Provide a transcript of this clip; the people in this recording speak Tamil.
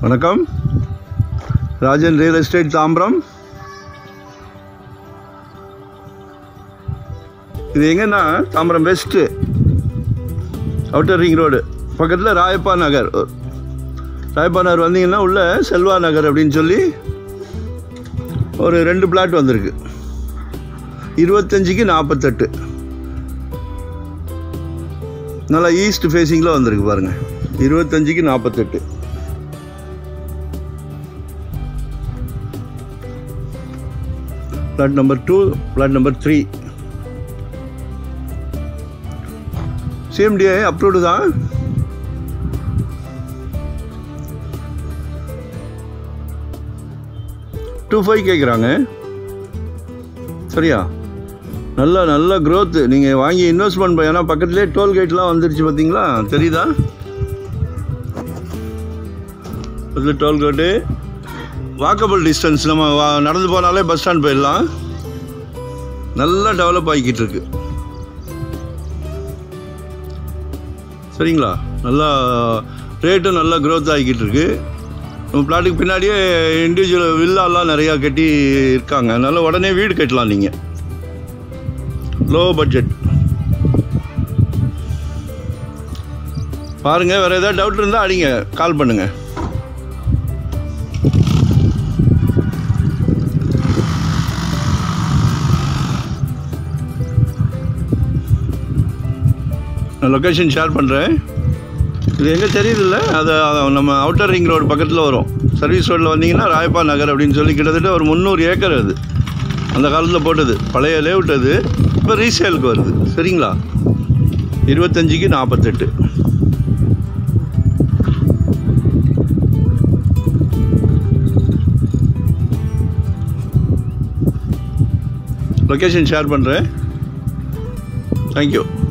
வணக்கம். Rajan real estate Tambaram. இது எங்கன்னா Tambaram west outer ring road பக்கத்தில் ராயப்பா நகர். ராயப்பா நகர் வந்தீங்கன்னா உள்ள செல்வா நகர் அப்படின்னு சொல்லி ஒரு 2 பிளாட் வந்திருக்கு. 25க்கு 48. நல்லா ஈஸ்ட் ஃபேஸிங்கில் வந்திருக்கு பாருங்கள். 25க்கு 48. Plot number 2, plot number 3. CMDI approved தான். $2.5 கேட்குறாங்க. சரியா? நல்ல க்ரோத்து. நீங்கள் வாங்கி இன்வெஸ்ட்மெண்ட் பண்ண, ஏன்னா பக்கத்துலேயே டோல்கேட்லாம் வந்துருச்சு பார்த்தீங்களா, தெரியுதா? பக்கத்தில் டோல்கேட்டு, வாக்கபிள் டிஸ்டன்ஸ், நம்ம நடந்து போனாலே பஸ் ஸ்டாண்ட் போயிடலாம். நல்லா டெவலப் ஆகிக்கிட்டு இருக்கு. சரிங்களா? நல்லா ரேட்டும் நல்லா க்ரோத் ஆகிக்கிட்டு இருக்கு. நம்ம பிளாட்டுக்கு பின்னாடியே இண்டிவிஜுவல் வில்லாலாம் நிறையா கட்டி இருக்காங்க. அதனால் உடனே வீடு கட்டலாம். நீங்கள் லோ பட்ஜெட் பாருங்கள். வேறு ஏதாவது டவுட் இருந்தால் அடிங்க, கால் பண்ணுங்கள். நான் லொக்கேஷன் ஷேர் பண்ணுறேன். இது எங்கே தெரியுதில்ல, அது நம்ம அவுட்டர் ரிங் ரோடு பக்கத்தில் வரும். சர்வீஸ் ரோட்டில் வந்தீங்கன்னா ராயப்பா நகர் அப்படின்னு சொல்லி கிட்டத்தட்ட ஒரு 300 ஏக்கர். அது அந்த காலத்தில் போட்டது, பழைய லேஅவுட். அது இப்போ ரீசேலுக்கு வருது. சரிங்களா? 25க்கு 48. லொக்கேஷன் ஷேர் பண்ணுறேன். தேங்க்யூ.